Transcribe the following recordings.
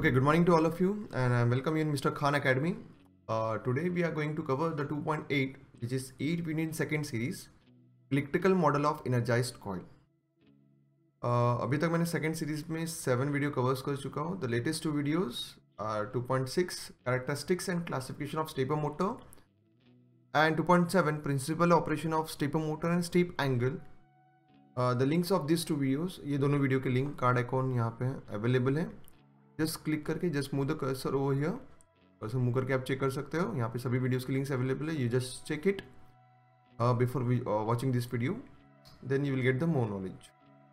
Okay, good morning to all of you, and I welcome you in Mr. Khan Academy. Today we are going to cover the 2.8, which is 8 within second series, electrical model of energized coil. अभी तक मैंने second series में 7 video covers कर चुका हूँ. The latest 2 videos are 2.6 characteristics and classification of stepper motor and 2.7 principal operation of stepper motor and step angle. The links of these 2 videos, ये दोनों video के लिंक कार्ड आइकॉन यहाँ पे available है. Just click करके just move the cursor over here, cursor move करके आप check कर सकते हो. यहाँ पे सभी वीडियोस के लिंक्स अवेलेबल है. You just check it before watching this video, then you will get the more knowledge.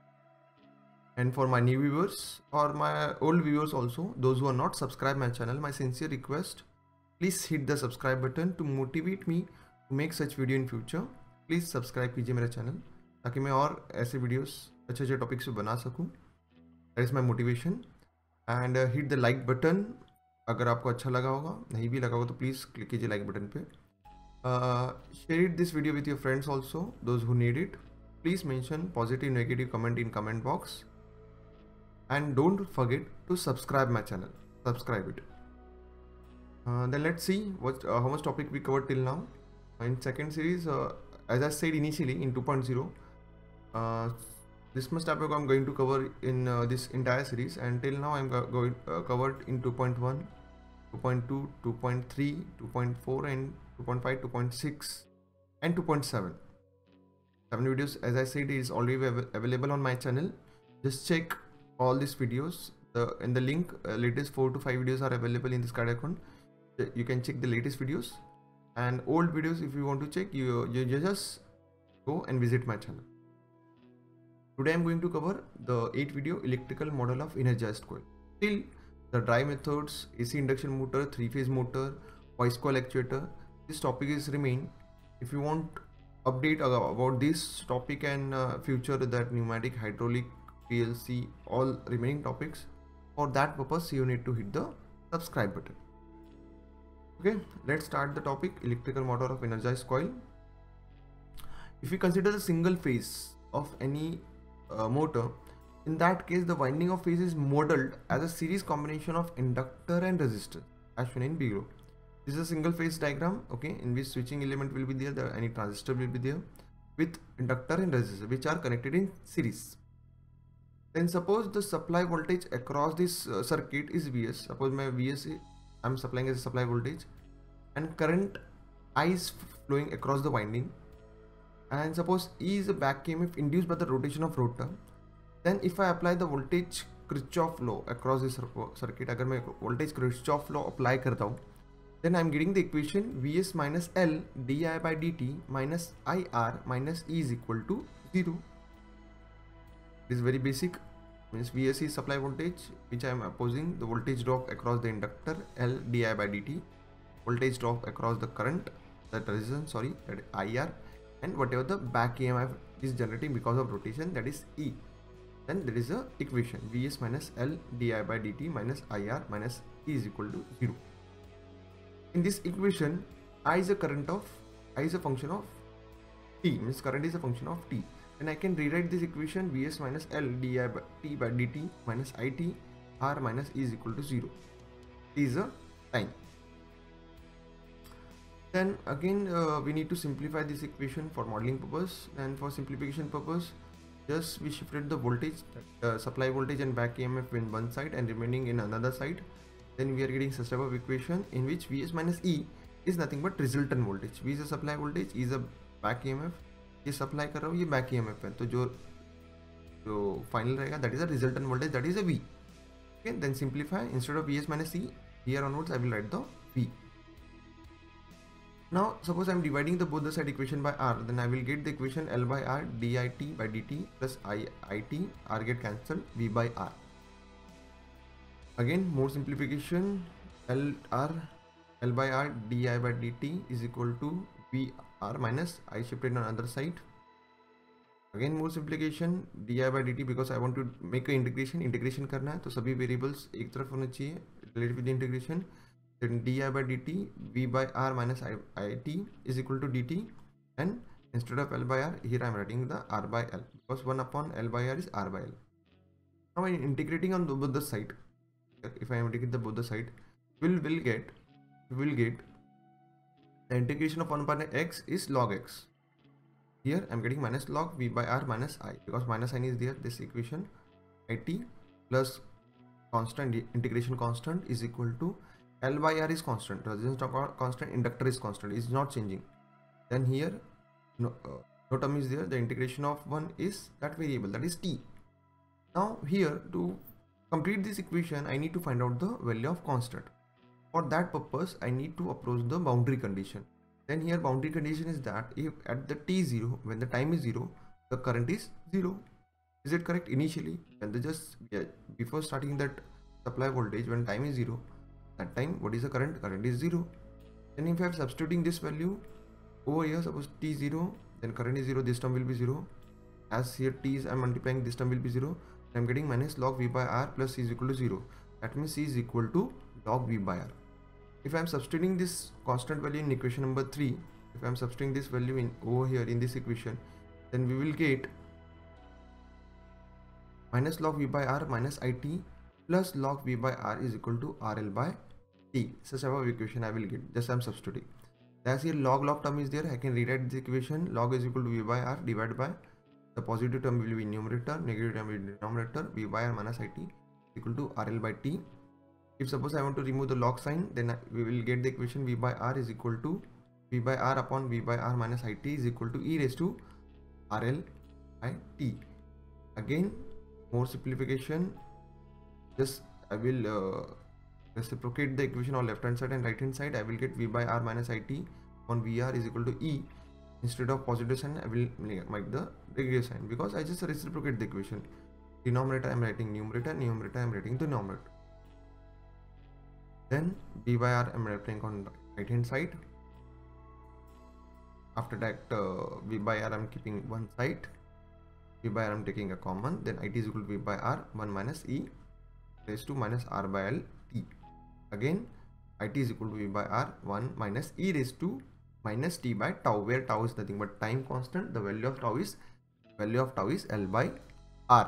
And for my new viewers or my old viewers also, those who are not subscribed my channel, my sincere request, please hit the subscribe button to motivate me to make such video in future. Please subscribe कीजिए मेरा channel ताकि मैं और ऐसे videos अच्छे अच्छे topics पे बना सकूं. That is my motivation. And hit the like button अगर आपको अच्छा लगा होगा. नहीं भी लगा होगा तो प्लीज़ क्लिक कीजिए लाइक बटन पे. Share it this video with your friends also, those who need it. Please mention positive negative comment in comment box. And don't forget to subscribe my channel. Subscribe it. Then let's see what how much topic we covered till now. In second series, as I said initially in 2.0, this much topic I'm going to cover in this entire series, and till now I'm going covered in 2.1, 2.2, 2.3, 2.4, and 2.5, 2.6, and 2.7. 7 videos, as I said, is already available on my channel. Just check all these videos. In the link, latest 4 to 5 videos are available in this card account. You can check the latest videos, and old videos if you want to check, you just go and visit my channel. Today I'm going to cover the 8 video electrical model of energized coil. Still the drive methods, AC induction motor, 3-phase motor, voice coil actuator, this topic is remain. If you want update about this topic and future, that pneumatic, hydraulic, PLC, all remaining topics, for that purpose you need to hit the subscribe button. Okay, let's start the topic, electrical motor of energized coil. If we consider the single phase of any motor, in that case the winding of phase is modeled as a series combination of inductor and resistor as shown in below. This is a single phase diagram, okay, in which switching element will be there, any transistor will be there with inductor and resistor which are connected in series. Then suppose the supply voltage across this circuit is Vs. Suppose my Vs I am supplying as a supply voltage, and current I is flowing across the winding, and suppose E is a back EMF induced by the rotation of rotor. Then if I apply the voltage Kirchhoff law across this circuit, अगर मैं voltage Kirchhoff law apply करता हूँ, then I am getting the equation Vs minus L di by dt minus IR minus E is equal to 0. It is very basic. Means Vs is supply voltage which I am opposing the voltage drop across the inductor L di by dt, voltage drop across the current, that resistance, sorry, that IR, and whatever the back EMF is generating because of rotation, that is E. Then there is a equation Vs minus L di by dt minus IR minus E is equal to 0. In this equation, I is a function of T, means current is a function of T. And I can rewrite this equation Vs minus L di by T by dt minus It R minus E is equal to 0. T is a time. Then again we need to simplify this equation for modeling purpose, and for simplification purpose just we shifted the voltage, supply voltage and back EMF in one side and remaining in another side. Then we are getting such type of equation in which Vs minus E is nothing but resultant voltage. V is a supply voltage, E is a back EMF. ये supply कर रहा हूँ, ये back EMF है, तो जो final रहेगा that is a resultant voltage, that is a V. Okay, then simplify, instead of Vs minus E, here onwards I will write the V. Now suppose I am dividing both the side equation by R, then I will get the equation L by R dit by dt plus It, R get cancelled, V by R. Again more simplification, L by R di by dt is equal to V R minus I shifted on other side. Again more simplification, di by dt, because I want to make a integration करना है तो सभी variables एक तरफ होना चाहिए related with the integration. Then di by dt V by R minus It is equal to dt, and instead of L by R here I am writing the R by L, because 1 upon L by R is R by L. Now I am integrating on both the side. if I integrate the both the side, we will get the integration of 1 upon x is log x. Here I'm getting minus log v by r minus I, because minus sign is there. This equation it plus constant integration constant is equal to L by R is constant, resistance constant, inductor is constant, is not changing. Then here no term is there, the integration of 1 is that variable, that is t. Now here to complete this equation I need to find out the value of constant. For that purpose I need to approach the boundary condition. Then here boundary condition is that if at the t0, when the time is 0, the current is 0. Is it correct? Initially when they just before starting that supply voltage, when time is 0, that time what is the current? Current is 0. Then if I am substituting this value over here, suppose t0, then current is 0, this term will be 0. As here t is I am multiplying, this term will be 0. I am getting minus log v by r plus c is equal to 0. That means c is equal to log v by r. If I am substituting this constant value in equation number 3, if I am substituting this value in over here in this equation, then we will get minus log v by r minus it plus log v by r is equal to rl by t. Such type of equation I will get, just I am substituting. As here log term is there, I can rewrite this equation. Log is equal to v by r divided by the positive term will be numerator, negative term will be denominator, v by r minus it equal to rl by t. If suppose I want to remove the log sign, then we will get the equation v by r is equal to v by r upon v by r minus it is equal to e raised to rl by t. Again more simplification, just I will reciprocate the equation on left hand side and right hand side. I will get v by r minus it on vr is equal to e. Instead of positive sign I will make the negative sign, because I just reciprocate the equation. Denominator I am writing numerator, numerator I am writing the numerator. Then v by r I am writing on right hand side. After that v by r I am keeping one side, v by r I am taking a common, then it is equal to v by r 1 minus e raised to minus r by l t. Again it is equal to v by r 1 minus e raised to minus t by tau, where tau is nothing but time constant. The value of tau is L by R.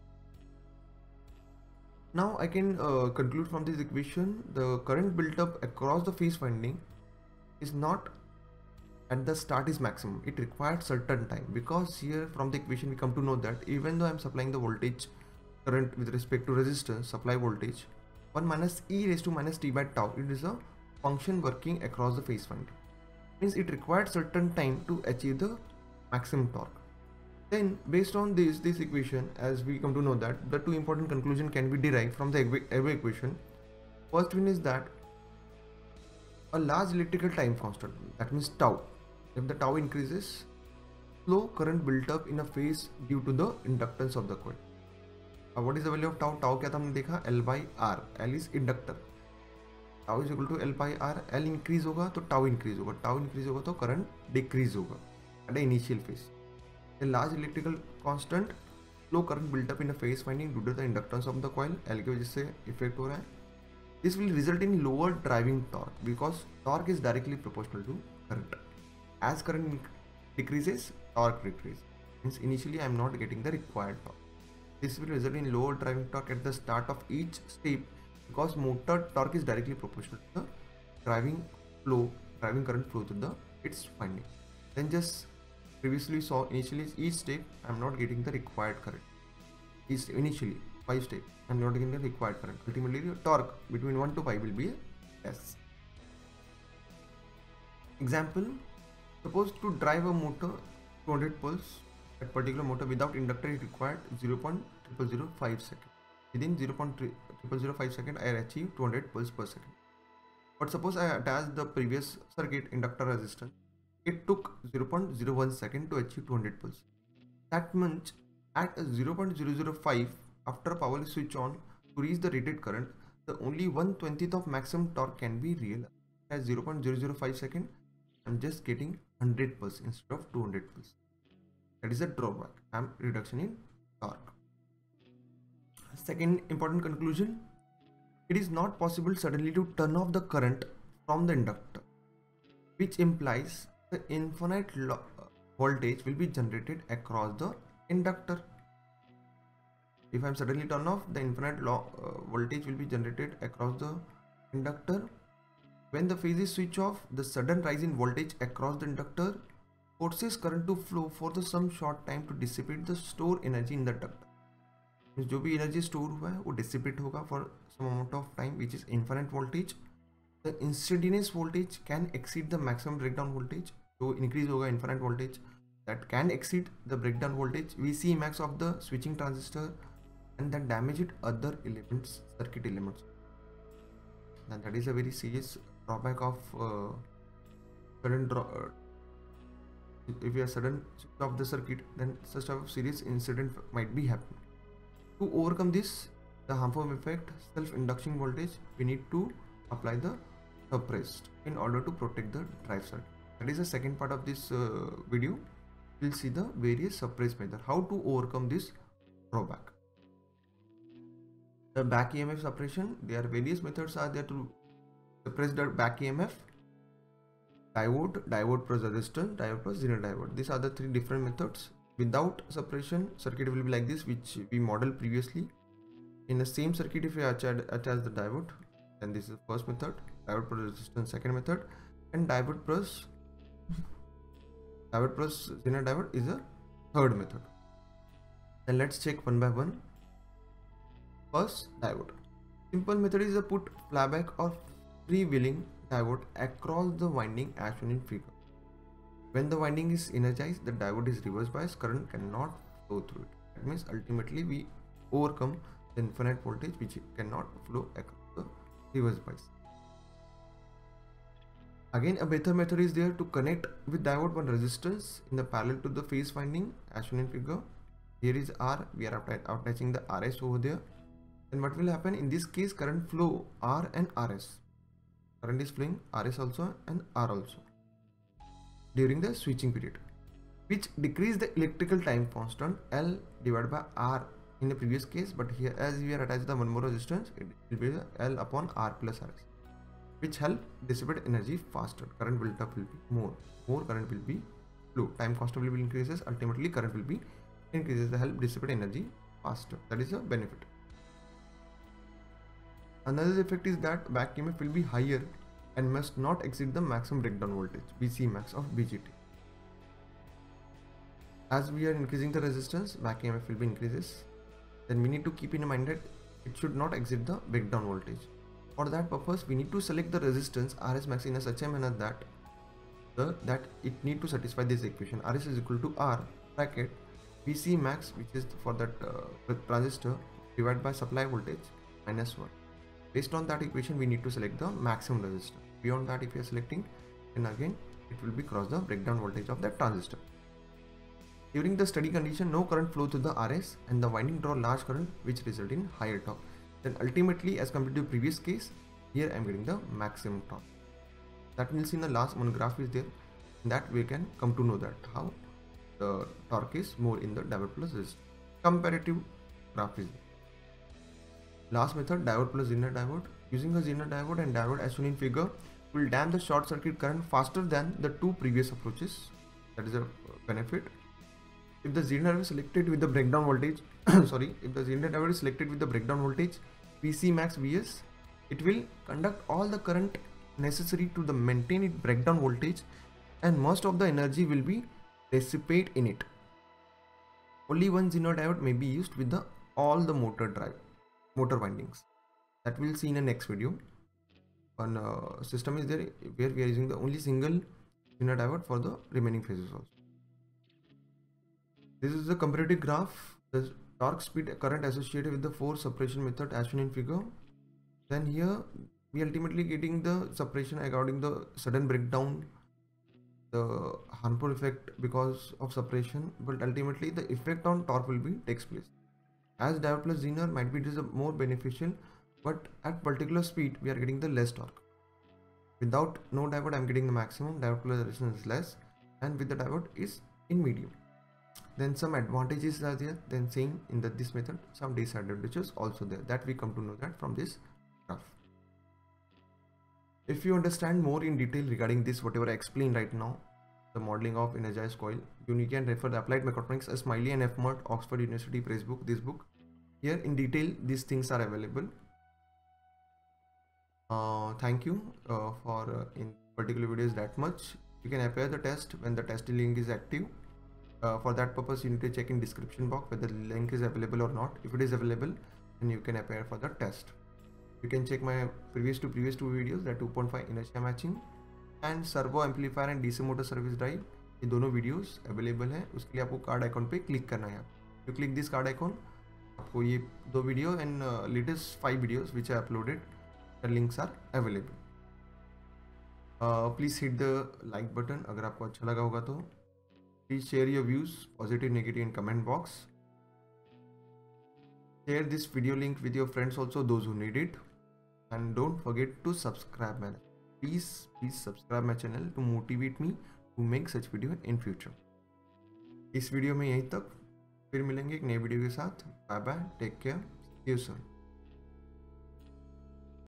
Now I can conclude from this equation, the current built up across the phase winding is not at the start is maximum. It required certain time, because here from the equation we come to know that even though I am supplying the voltage current with respect to resistance supply voltage 1 minus e raised to minus t by tau, it is a function working across the phase winding. Means it required certain time to achieve the maximum torque. Then based on this equation, as we come to know that the two important conclusion can be derived from the above equation. First one is that a large electrical time constant, that means tau, if the tau increases, slow current built up in a phase due to the inductance of the coil. What is the value of tau? Tau क्या था हमने देखा? L by R. L is inductor. Tau is equal to L by R. L increase होगा तो tau increase होगा. Tau increase होगा तो current decrease होगा at the initial phase. A large electrical constant, slow current built up in a phase winding due to the inductance of the coil. L की वजह से effect हो रहा है. This will result in lower driving torque because torque is directly proportional to current. As current decreases, torque decreases. Means initially I am not getting the required torque. This will result in lower driving torque at the start of each step because motor torque is directly proportional to the driving current flow through its winding. Then just previously saw initially each step I am not getting the required current. Initially 5 steps I am not getting the required current. Ultimately the torque between 1 to 5 will be less. Example, suppose to drive a motor 200 pulse, that particular motor without inductor it required 0.0005 seconds. Within 0.0005 seconds I achieve 200 pulse per second. But suppose I attach the previous circuit inductor resistance, it took 0.01 second to achieve 200 pulse. That means at 0.005 after power is switched on to reach the rated current, the only 1/20th of maximum torque can be realized. At 0.005 second I am just getting 100 pulse instead of 200 pulse. That is a drawback. I am reduction in torque. Second important conclusion, it is not possible suddenly to turn off the current from the inductor, which implies the infinite voltage will be generated across the inductor. If I'm suddenly turn off, the infinite voltage will be generated across the inductor. When the phase is switch off, the sudden rise in voltage across the inductor forces current to flow for the some short time to dissipate the store energy in the inductor. Means जो भी energy store हुआ है वो dissipate होगा for some amount of time, which is infinite voltage. The instantaneous voltage can exceed the maximum breakdown voltage. So increase होगा infinite voltage that can exceed the breakdown voltage VC max of the switching transistor, and then damage it other elements, circuit elements. And that is a very serious drawback of sudden if you are sudden switch off the circuit, then such type of serious incident might be happening. To overcome this, the harmful effect, self-induction voltage, we need to apply the suppressed in order to protect the drive circuit. That is the second part of this video. We'll see the various suppress method, how to overcome this drawback. The back EMF suppression, there are various methods are there to suppress the back EMF. Diode plus resistor, diode plus Zener diode. These are the three different methods. Without suppression, circuit will be like this, which we modeled previously. In the same circuit, if we attach the diode, then this is the first method. Diode plus resistance, second method, and diode plus Zener diode is a third method. Then let's check one by one. First, diode. Simple method is to put flyback or freewheeling diode across the winding as shown in figure. When the winding is energized, the diode is reverse bias, current cannot flow through it. That means ultimately we overcome the infinite voltage which cannot flow across the reverse bias. Again, a better method is there to connect with diode one resistance in the parallel to the phase winding as shown in figure. Here is R, we are attaching the RS over there. Then what will happen in this case, current flow R and RS. Current is flowing RS also and R also during the switching period, which decrease the electrical time constant L divided by R in the previous case, but here as we are attached the one more resistance, it will be L upon R plus RS, which help dissipate energy faster. Current built up will be more current will be flow, time constant will be increases, ultimately current will be increases, the help dissipate energy faster. That is a benefit. Another effect is that back EMF will be higher and must not exceed the maximum breakdown voltage VC max of BJT. As we are increasing the resistance, back EMF will be increases. Then we need to keep in mind that it should not exceed the breakdown voltage. For that purpose, we need to select the resistance RS max in a such a manner that it need to satisfy this equation. RS is equal to R bracket VC max, which is for that transistor, divided by supply voltage minus 1. Based on that equation, we need to select the maximum resistance. Beyond that, if we are selecting, then again it will be cross the breakdown voltage of that transistor. During the steady condition, no current flow through the RS and the winding draw large current, which result in higher torque. Then ultimately, as compared to the previous case, here I am getting the maximum torque. That we'll see in the last one graph is there. In that we can come to know that how the torque is more in the diode plus resistance. Comparative graph is there. Last method, diode plus Zener diode. Using a Zener diode and diode as shown in figure will damp the short circuit current faster than the two previous approaches. That is a benefit. If the Zener is selected with the breakdown voltage, if the Zener diode is selected with the breakdown voltage VC max Vs, it will conduct all the current necessary to maintain its breakdown voltage, and most of the energy will be dissipate in it. Only one Zener diode may be used with all the motor windings. That we'll see in the next video. One system is there where we are using the only single Zener diode for the remaining phases also. This is the comparative graph, the torque, speed, current associated with the force suppression method as shown in figure. Then here we ultimately getting the suppression according the sudden breakdown, the harmful effect because of suppression, but ultimately the effect on torque will be takes place. As diode plus Zener might be more beneficial, but at particular speed we are getting the less torque. Without no diode I am getting the maximum, diode plus resistance is less, and with the diode is in medium. Then some advantages are there, then same in this method, some disadvantages also there, that we come to know that from this graph. If you understand more in detail regarding this, whatever I explained right now, the modeling of energized coil, you can refer the Applied Mechatronics, Smiley and F. Mott, Oxford University Press book, this book. here in detail these things are available. Thank you for in particular videos that much. You can appear the test when the test link is active. For that purpose you need to check in description box whether the link is available or not. If it is available, then you can appear for the test. You can check my previous two videos, that 2.5 inertia matching and servo amplifier and DC motor service drive. ये दोनों videos available हैं. उसके लिए आपको card icon पे click करना है. You click this card icon, आपको ये दो video and latest 5 videos which I uploaded, the links are available. Please hit the like button अगर आपको अच्छा लगा होगा तो. Please share your views, positive negative in comment box. Share this video link with your friends also, those who need it, and don't forget to subscribe my channel. Please subscribe my channel to motivate me to make such video in future. इस video में यहीं तक, फिर मिलेंगे एक नए video के साथ. Bye bye, take care, see you soon.